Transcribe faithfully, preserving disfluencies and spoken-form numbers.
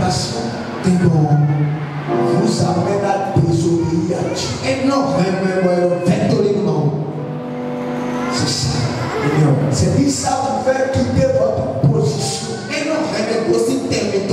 tentation vous amène à désobéir à Dieu. Et non, c'est ça. C'est dit ça vous fait quitter votre position. Et non, aussi terminer.